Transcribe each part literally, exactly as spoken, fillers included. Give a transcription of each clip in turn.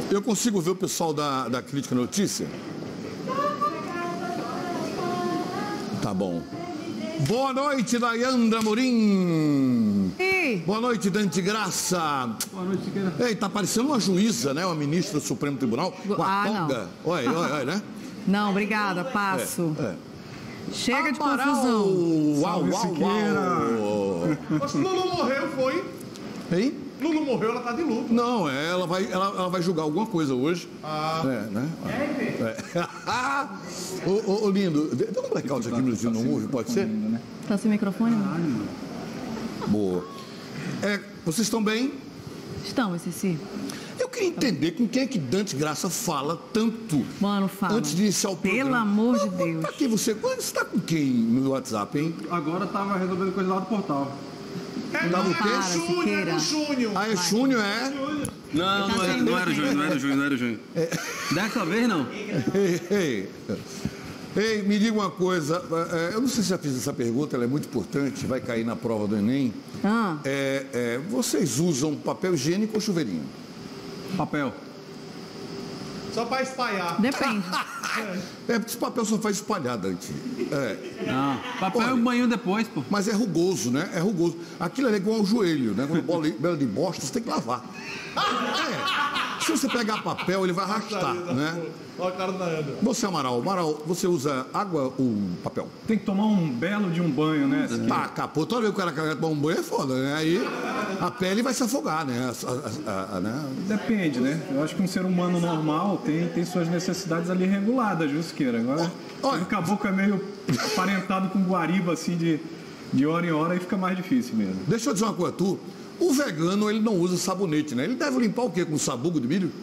Eu consigo ver o pessoal da, da Crítica Notícia? Tá bom. Boa noite, Dayandra Morim. Sim. Boa noite, Dante Graça. Boa noite, Siqueira. Ei, tá parecendo uma juíza, né? Uma ministra do Supremo Tribunal. Com a Ah, toga. não. Olha, olha, olha, né? Não, obrigada, passo. É, é. Chega de Amaral. confusão. Uau, uau, uau. Mas Lulu morreu, foi? Hein? Lulu morreu, ela tá de luto. Não, é, ela vai, ela, ela vai julgar alguma coisa hoje. Ah. É, né? É. ô, ô, ô, lindo, dá um blackout aqui no Brasil, não ouve, pode ser? Tá sem microfone? Boa. É, vocês estão bem? Estamos, Cici. Eu queria entender com quem é que Dante Graça fala tanto. Mano, fala. Antes de iniciar o programa. Pelo amor de Mas, Deus. Pra que você? Você está com quem no WhatsApp, hein? Agora tava resolvendo coisa lá do portal. É, Tá não, no é quê? o Júnior, é Siqueira. o Júnior. Ah, é Júnior, é? Não, não, era, não era o Júnior, não era o Júnior, não era o Júnior. Dessa vez não. Ei, ei. Ei, me diga uma coisa. é, Eu não sei se já fiz essa pergunta, ela é muito importante, vai cair na prova do Enem. Ah, É, é, vocês usam papel higiênico ou chuveirinho? Papel. Só pra espalhar. depende. É, porque esse papel só faz espalhar, Dante. É. Não, papel Olha. é um banho depois, pô. Mas é rugoso, né? É rugoso. Aquilo é igual ao joelho, né? Quando bola bela de bosta, você tem que lavar. É. Se você pegar papel, ele vai arrastar, né? Olha a cara da Ana. Você, Amaral, Amaral, você usa água ou papel? Tem que tomar um belo de um banho, né? Tá, capô. Toda vez que o cara quer tomar um banho é foda, né? Aí a pele vai se afogar, né? A- a- a- a- né? Depende, né? Eu acho que um ser humano normal tem, tem suas necessidades ali reguladas, viu, Siqueira? Agora, Olha. o caboclo é meio aparentado com guariba, assim, de, de hora em hora, e fica mais difícil mesmo. Deixa eu dizer uma coisa, tu. O vegano, ele não usa sabonete, né? Ele deve limpar o quê? Com sabugo de milho?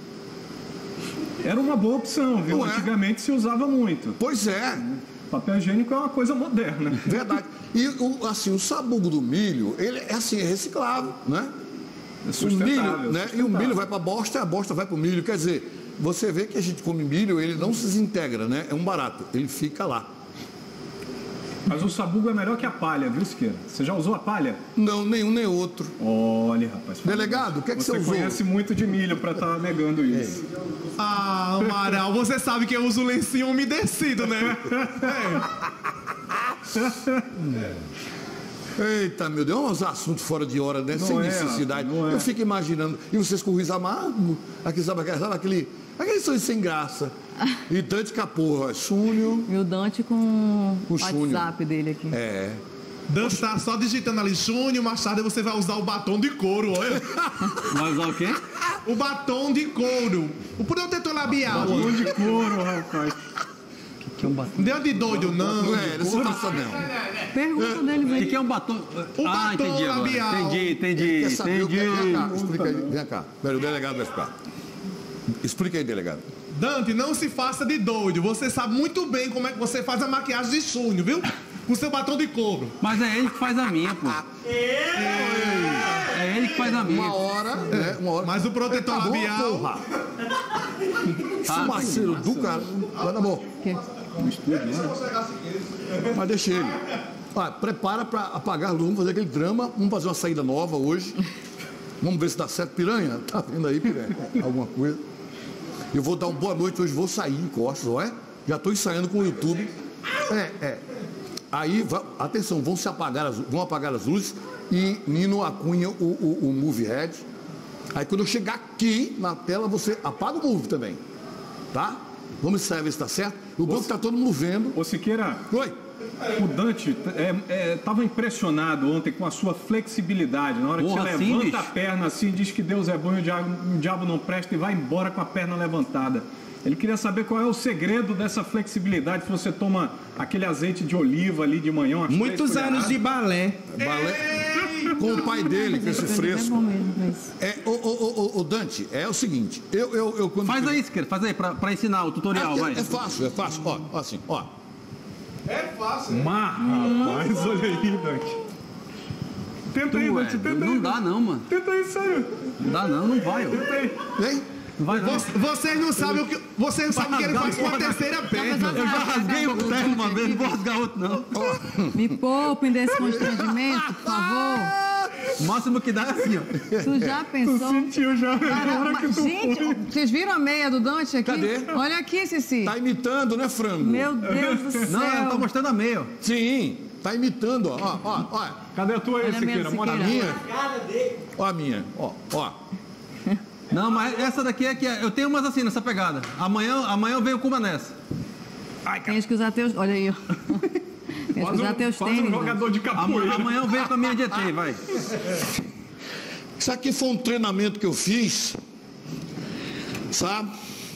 Era uma boa opção, viu? Não é? Antigamente se usava muito. Pois é, Papel higiênico é uma coisa moderna. verdade. E o, assim, o sabugo do milho, ele é assim, é reciclável, né? É O sustentável. milho, né? E o sustentável. milho vai para a bosta e a bosta vai para o milho. Quer dizer, você vê que a gente come milho, ele não se desintegra, né? É um barato, ele fica lá. Mas o sabugo é melhor que a palha, viu, Siqueira? Você já usou a palha? Não, nenhum nem outro. Olha, rapaz. Delegado, o que é que você, Você usou? conhece muito de milho para estar negando isso. Ah, Amaral, você sabe que eu uso lencinho umedecido, né? Eita, meu Deus, uns assuntos fora de hora, né? Não Sem é, necessidade. não é. Eu fico imaginando. E vocês com o riso amargo, aquele, sabe, aquele, sabe, aquele, aquele sorriso sem graça. E Dante Caporra, Júnior. E o Dante com O o Júnior. WhatsApp dele aqui. É. Dante tá só digitando ali, Júnior, mais tarde você vai usar o batom de couro, olha. Vai usar o quê? O batom de couro. O protetor labial. Batom de couro, rapaz. Deu de doido, não. Não é, não se passa não. Pergunta dele, O que, velho. que é um batom? O ah, batom entendi agora. labial. Entendi, entendi, Quer saber o que é? Vem cá, entendi. explica aí. Vem cá. Pera, o delegado vai explicar. Explica aí, delegado. Dante, não se faça de doido. Você sabe muito bem como é que você faz a maquiagem de Júnior, viu? Com seu batom de couro. Mas é ele que faz a minha, pô. É ele que faz a minha. Uma hora, né? Uma hora. Mas o protetor Tá bom, labial. porra. Esse Tá. parceiro do cara. Vai dar bom. Que? Mas deixa ele. Ah, prepara para apagar a luz, vamos fazer aquele drama, vamos fazer uma saída nova hoje. Vamos ver se dá certo, piranha. Tá vendo aí, piranha? Alguma coisa. Eu vou dar uma boa noite hoje, vou sair em costas, ó, é? Já estou ensaiando com o YouTube. É, é. Aí, va- atenção, vão se apagar as, vão apagar as luzes e Nino acunha o, o, o Movie Head. Aí quando eu chegar aqui na tela, você apaga o Movie também. Tá? Vamos ensaiar ver se está certo. O bom é que está todo mundo vendo. Ô, Siqueira, Oi. o Dante estava impressionado ontem com a sua flexibilidade. Na hora que Porra, você assim, levanta bicho? a perna assim, diz que Deus é bom e o diabo, o diabo não presta e vai embora com a perna levantada. Ele queria saber qual é o segredo dessa flexibilidade. Se você toma aquele azeite de oliva ali de manhã, umas Muitos três anos de colheradas. balé. Balé. Com o pai dele, com esse É fresco. bom mesmo, mas... É, ô, ô, ô, ô, Dante, é o seguinte, eu, eu, eu quando. Faz aí, Siqueira, faz aí, pra, pra ensinar o tutorial, é, vai. é fácil, é fácil. Ó, ó, assim, ó. É fácil. Mas, rapaz, olha aí, Dante. Tenta aí, Tu, Dante, é, tenta aí. não dá não, mano. Tenta aí, sério. Não dá não, não vai, ó. Tenta aí. Vem. Não vai não. Vo- Vocês não sabem o que. Vocês não sabem o que ele faz com a terceira perna. Eu já rasguei o terno uma vez, não vou rasgar outro não. Me poupem desse constrangimento, por favor. O máximo que dá é assim, ó. Tu já pensou? Sentiu já. Cara, mas, gente, vocês viram a meia do Dante aqui? Cadê? Olha aqui, Cici. Tá imitando, né, frango? Meu Deus do céu. Não, ela tá mostrando a meia, ó. Sim, tá imitando, ó. Ó, ó, ó. Cadê a tua aí, Olha a minha, Siqueira? Mostra a Siqueira. minha. Ó a minha, ó, ó. Não, mas essa daqui é que é- eu tenho umas assim nessa pegada. Amanhã, amanhã eu venho com uma nessa. Tens que usar teus... Olha aí, ó. Tens que Faz usar um, teus faz tênis. um Dante. jogador de Amanhã, capoeira. amanhã eu venho com a minha G T, vai. Isso aqui foi um treinamento que eu fiz, sabe?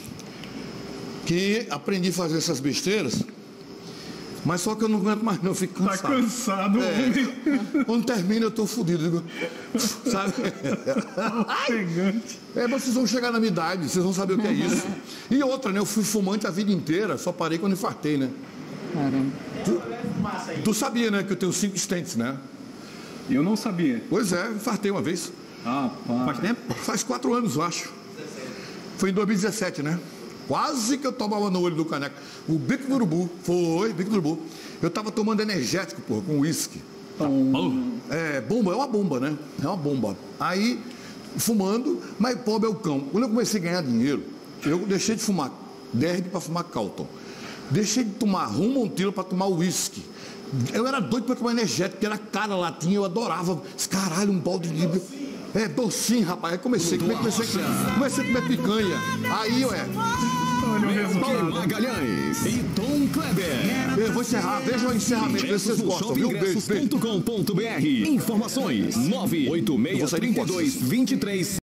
Que aprendi a fazer essas besteiras, mas só que eu não aguento mais não, eu fico Tá cansado. cansado, homem. Quando termina eu tô fudido, digo, sabe? Ofegante. É, vocês vão chegar na minha idade, vocês vão saber o que é isso. E outra, né? Eu fui fumante a vida inteira, só parei quando infartei, né? Caramba. Tu, tu sabia, né, que eu tenho cinco stents, né? Eu não sabia. Pois é, infartei uma vez. Ah, pá. Faz tempo? Faz quatro anos, eu acho. Foi em dois mil e dezessete, né? Quase que eu tomava no olho do caneco. O bico do urubu. Foi, bico do urubu. Eu tava tomando energético, porra, com uísque. É, bomba, é uma bomba, né? É uma bomba. Aí, fumando, mas pobre é o cão. Quando eu comecei a ganhar dinheiro, eu deixei de fumar derby para fumar Calton. Deixei de tomar rum Montilo para tomar uísque. Eu era doido para tomar energético, porque era cara latinha, eu adorava. Esse caralho, um balde de livro. É, docinho, rapaz. Aí comecei, comecei, comecei, comecei a comer picanha. Aí, ué, Olha o Kim resultado. Magalhães e Tom Kleber. eu vou encerrar. Veja o encerramento, vê se vocês gostam, viu? Beijo, beijo. Ingressos ponto com ponto br. Informações nove oito seis, três dois, dois três